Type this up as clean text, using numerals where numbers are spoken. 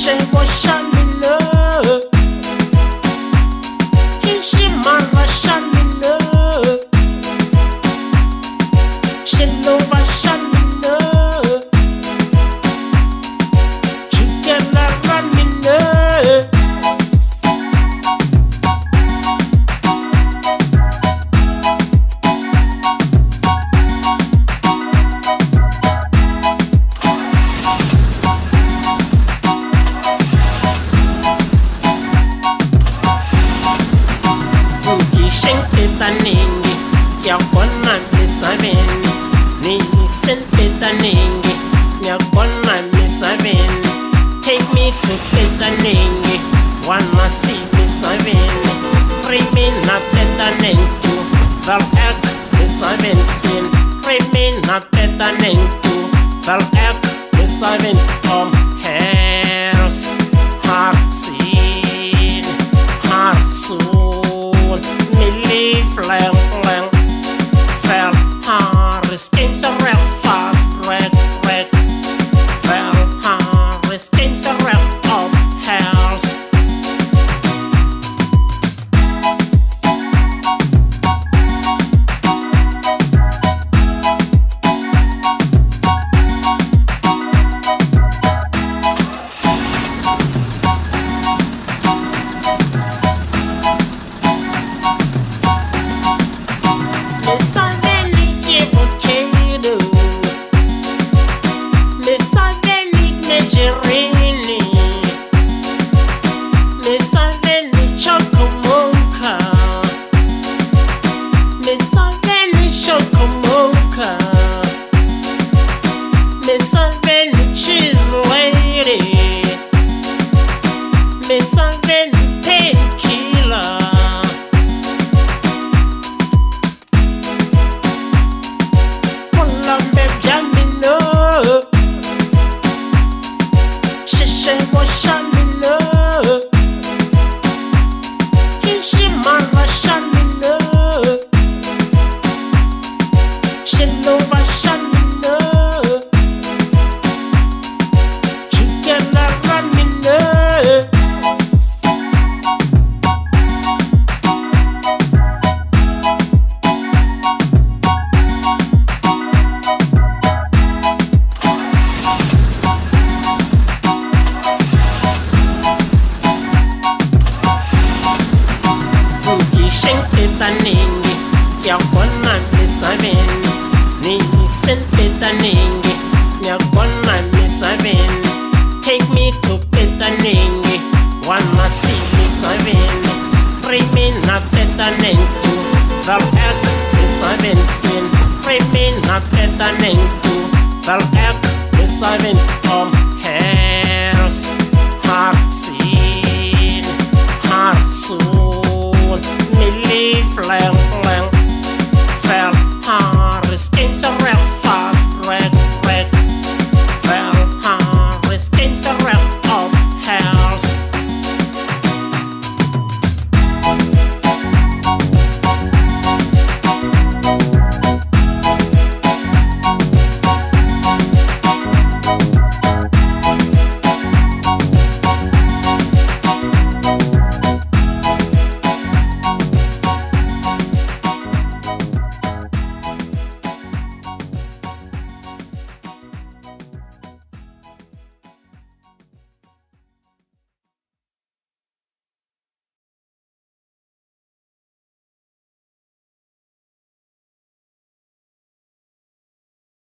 Take me to Petaningi, wanna see Misaveni. Free me na Petaningi, Valak Misaveni sin. Free me na Petaningi, Valak Misaveni om hers, har sin, har soul. Milli flang flang, fel har skins a real fast break. Skins a real of hers. Misaveni evocato, Misaveni Nigerini, Misaveni Chocomocha, Misaveni Chocomocha, Misaveni Cheese Lady, Misaveni Painkiller. Petaningi, yakona Misaveni. Ni sen Petaningi, yakona Misaveni. Take me to Petaningi, wanna see Misaveni. Free me na Petaningi, Valak Misaveni sin. Free me na Petaningi, Valak Misaveni